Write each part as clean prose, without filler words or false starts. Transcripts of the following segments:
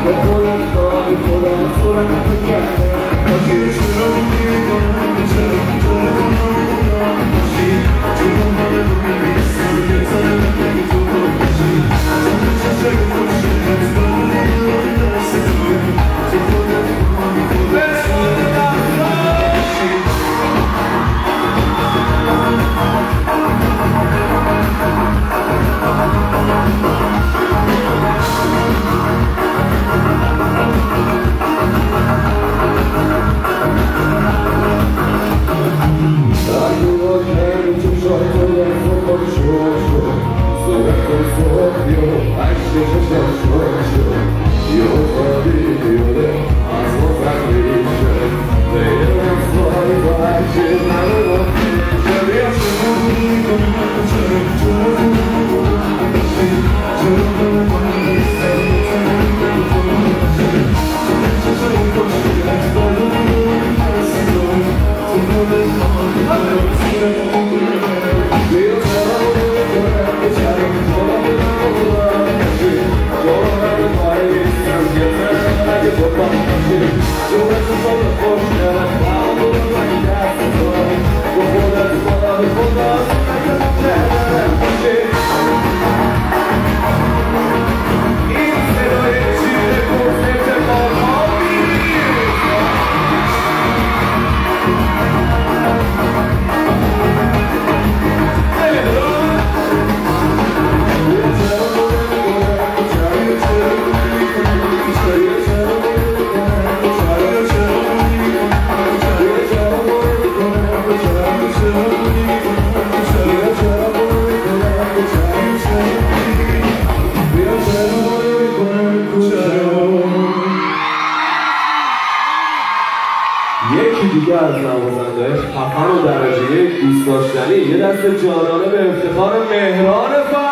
یکی دیگه از نوازنده‌های خفن و درجه یک دوست داشتنی، یه دست جانانه به افتخار مهران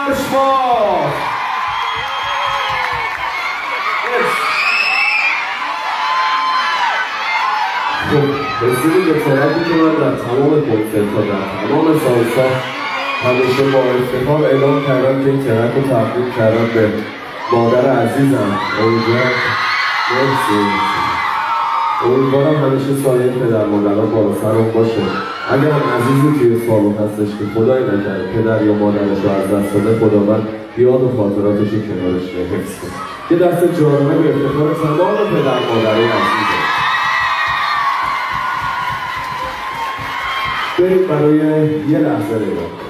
فرشباف. خب رسیدیم به ترکی که من در تمام کنسرت‌ها در تمام سال‌ها همیشه با افتخار اعلام کردم که این ترک رو تقدیم کردم به مادر عزیزم اونجا. مرسی. امیدوارم همیشه سایه پدر مادرها بالا سرم باشه. اگر هم عزیزی توی سالن هستش که خدای نکرده پدر یا مادرش رو از دست داده، خداوند یاد و خاطراتش رو کنارش حفظ کنه. یه دست جانانه به افتخار تمام پدر مادرای عزیزم. بریم برای یه لحظه نگاه کنیم.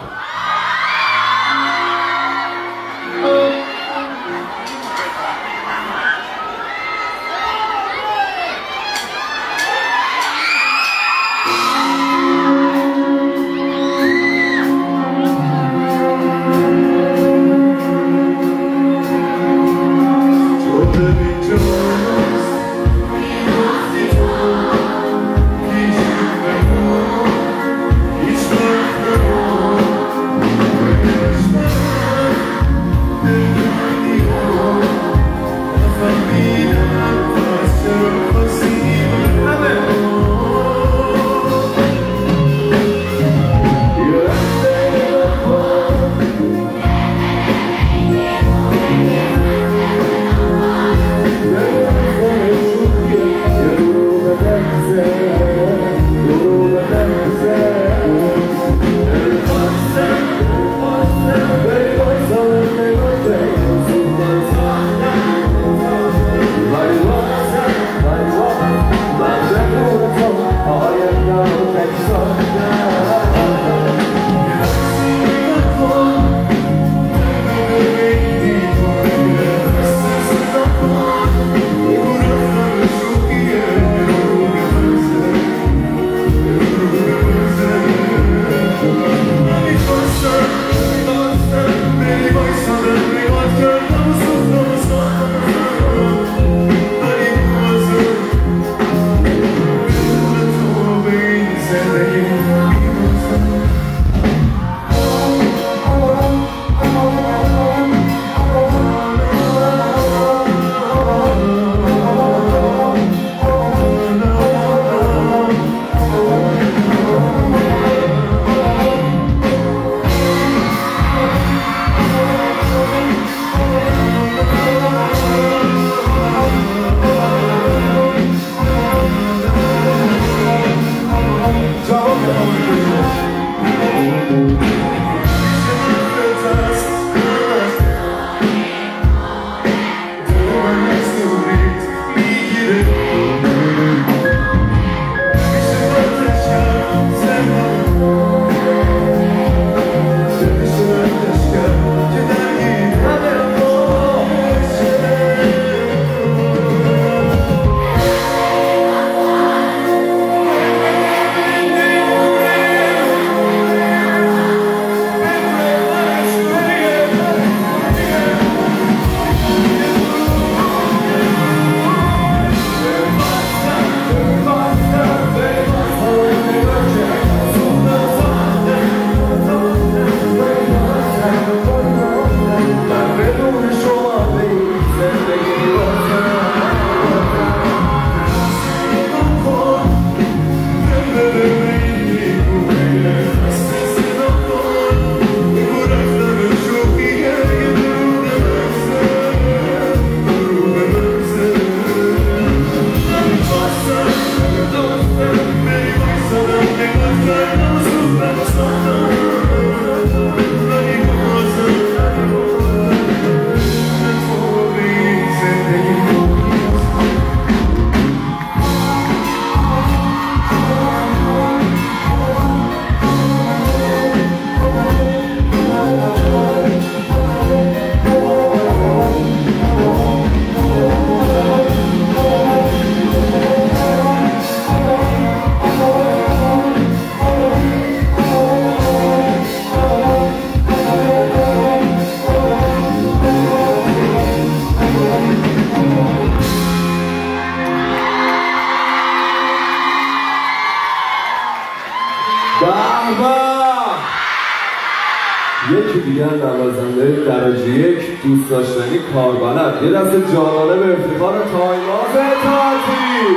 میگن نوازنده درجه 1 دوست داشتنی کاربلد. یه دست جانانه به افتخار تایماز تعطیلی.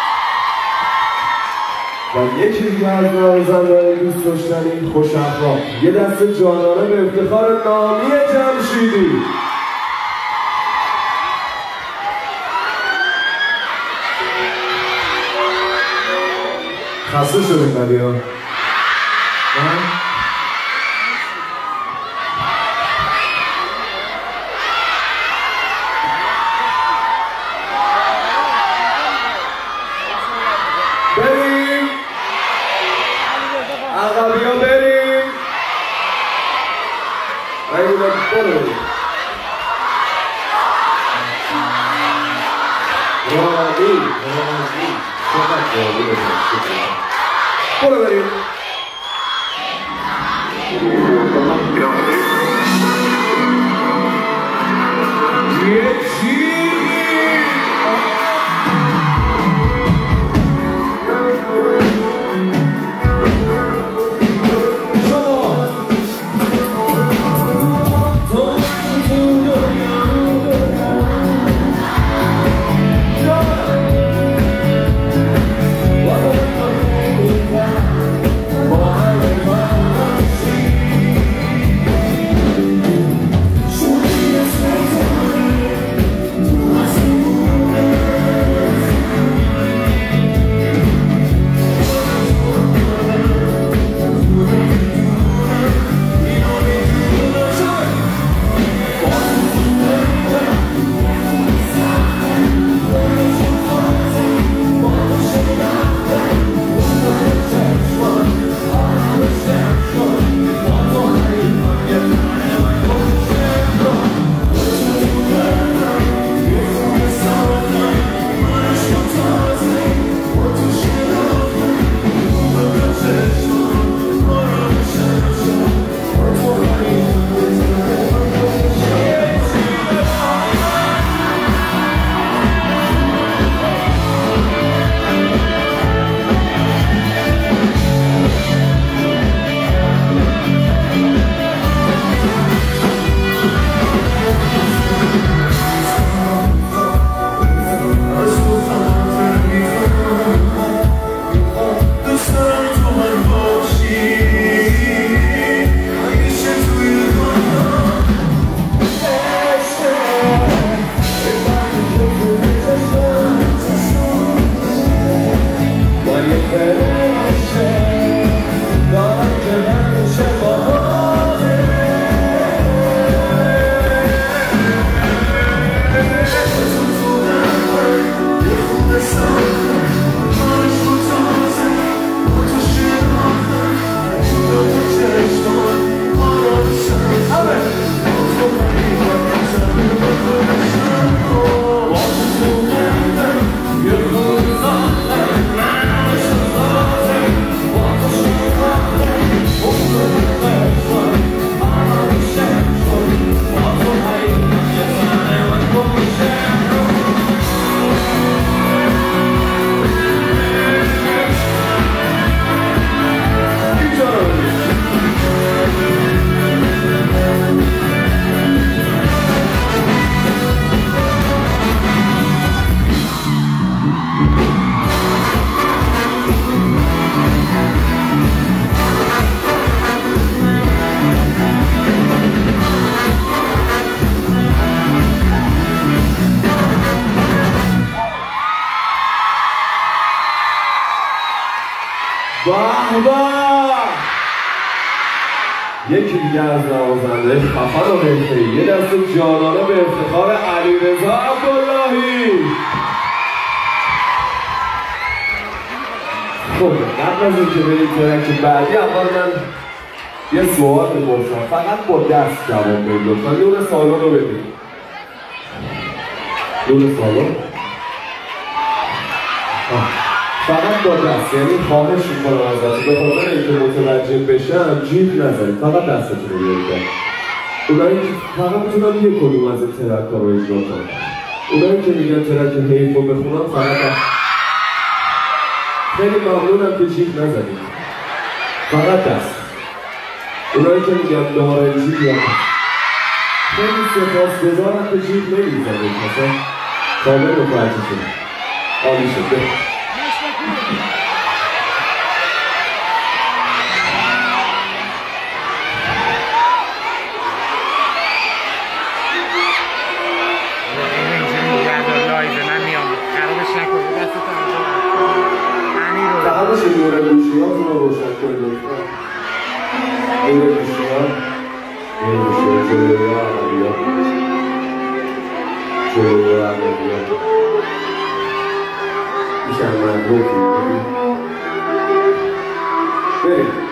و یکی دیگه از نوازنده دوست داشتنی خوش اخلاق. یه دست جانانه به افتخار نامی جمشیدی. خسته شدیم ولی ها بریم عقبی ها بریم بریم رامی برو بریم یکی دیگه از نوازنده خفن و حرفه‌ای. یه دست جانانه به افتخار علیرضا عبداللهی. خب قبل از اینکه بریم ترک بعدی اول من یه سوال می‌پرسم، فقط با دست جواب بدید لطفاً. نور سالن رو ببین. نور سالن فقط با دست، یعنی خواهش میکنم ازتون به خاطر اینکه متوجه بشم جیغ نزنید، فقط دستتون رو بیارید. اونایی که فقط میتونم یک کدوم از این ترک ها رو اجرا کنم. اونایی که میگن ترک حیف رو بخونم فقط خیلی ممنونم که جیغ نزنید، فقط دست. اونایی که میگن نارنجی یا خیلی سپاسگزارم به جیب نمیزنید مثلا کامل متوجه شدم عالی شد فقط نور گوشیاتون رو روشن کنید لطفا نور گوشیات جلوی عملیات میشن من رو بریم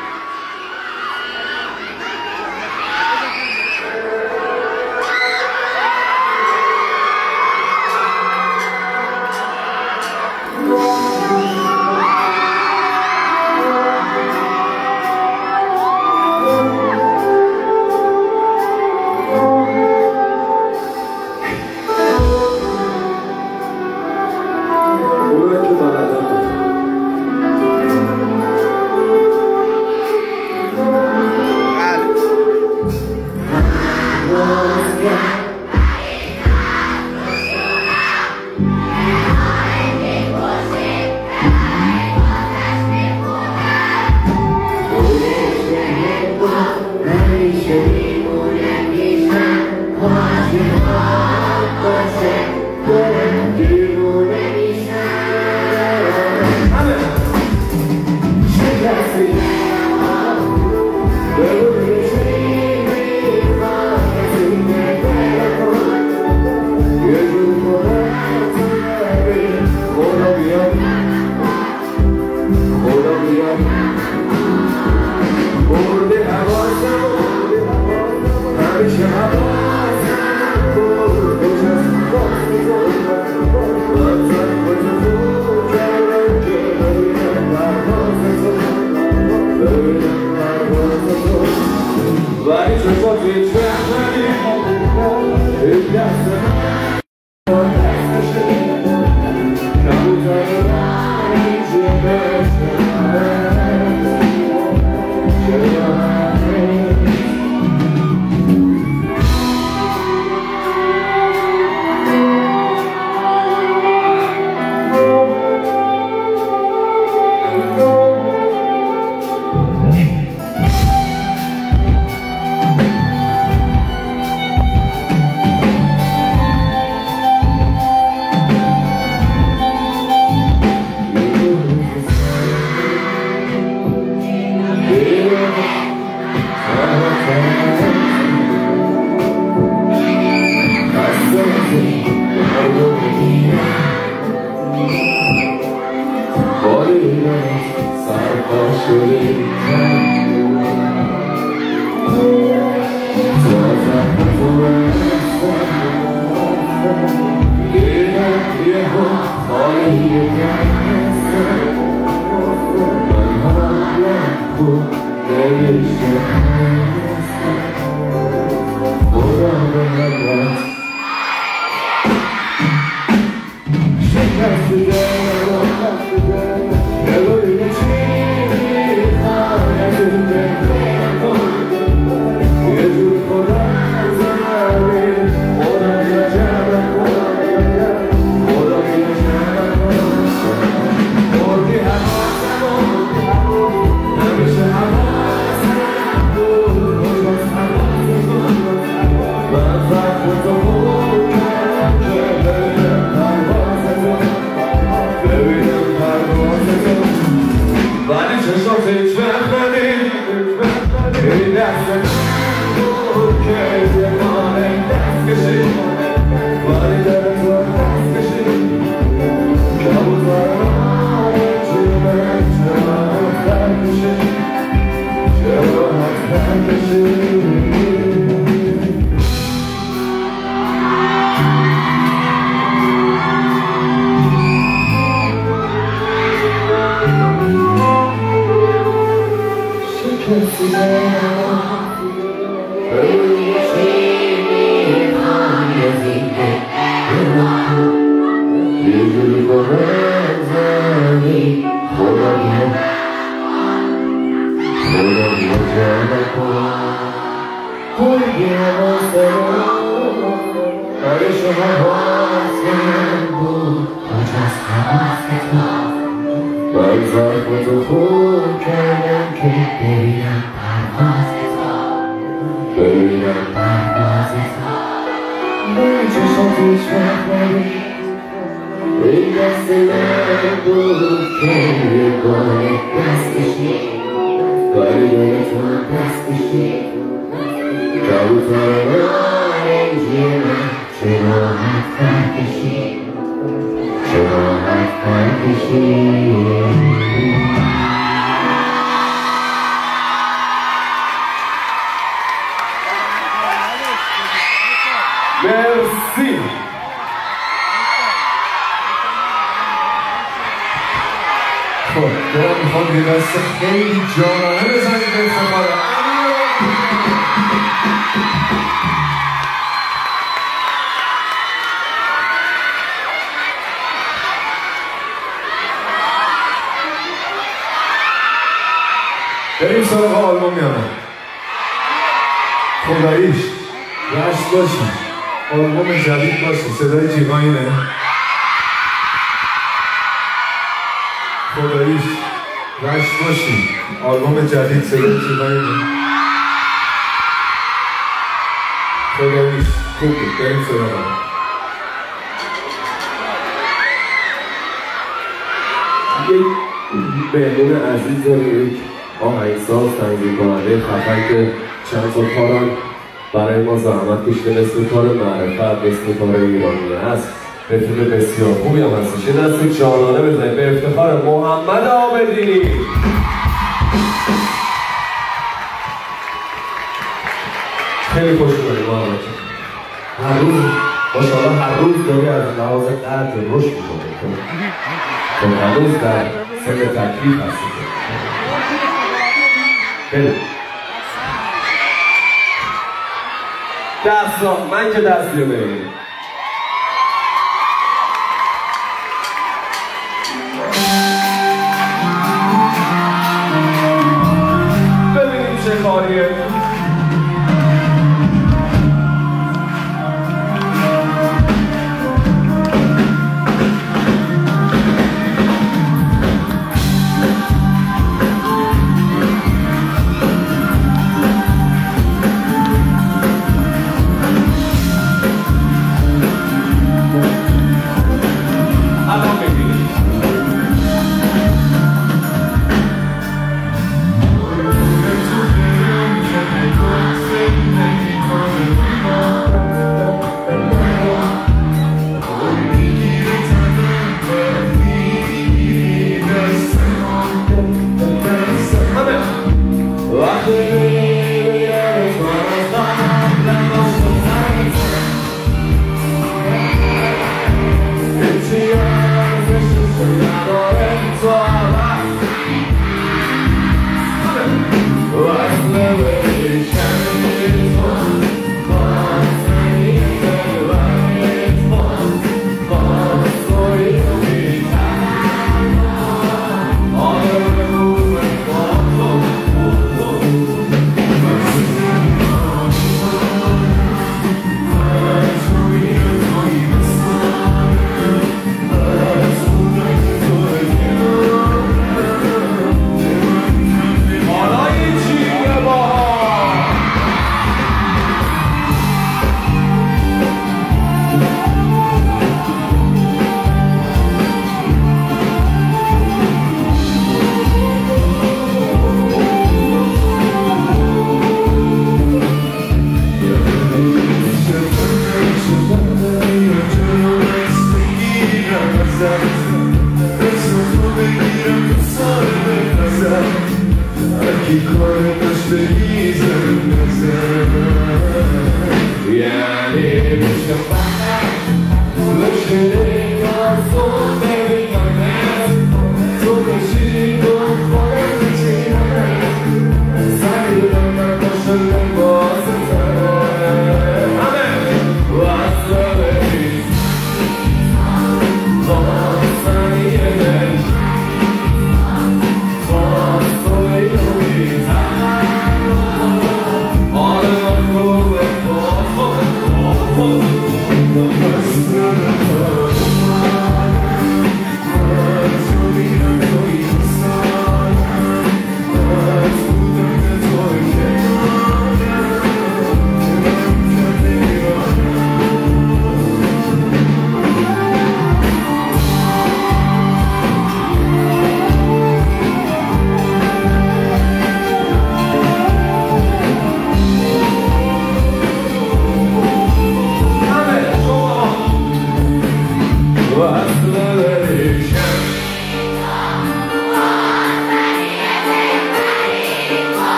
خدا کارش و حواست بود کجاست حواست تو من ظرف تو خوب کردم که ببینم پرواز تو ببینم پرواز تو به چشات هیچ وقت نبید این دست من بود که یه بار دست کشید ولی دل تو دست کشید کبوتر نارنجی من چه راحت پر کشید چه راحت پر کشید مرسی خب دارم میخوام یه دست خیلی جانانه بزنید به افتخار بریم سراغ آلبوم یا نه خداییش رشت باشی آلبوم جدید باشی صدای جیغاینه خداییش رشت باشی آلبوم جدید صدای جیغاینه خداییش خوب بود بریم سراغ یک مهمون عزیز داریم یک آهنگساز تنظیم کننده خفن که چند تا کاران برای ما زحمت کشیده مثل کار معرفت مثل کار ایرانی هست رفیق بسیار خوبی هم هستش یه دست جانانه بزنید به افتخار محمد عابدینی خیلی خوش اومدید محمد هر روز ماشاءالله هر روز داری از لحاظ درد رشد می‌کنی چون هنوز در سن تکلیف هستی خیلی دست را من که دستی رو ببینیم ببینیم چه کاریه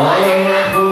حال من خوب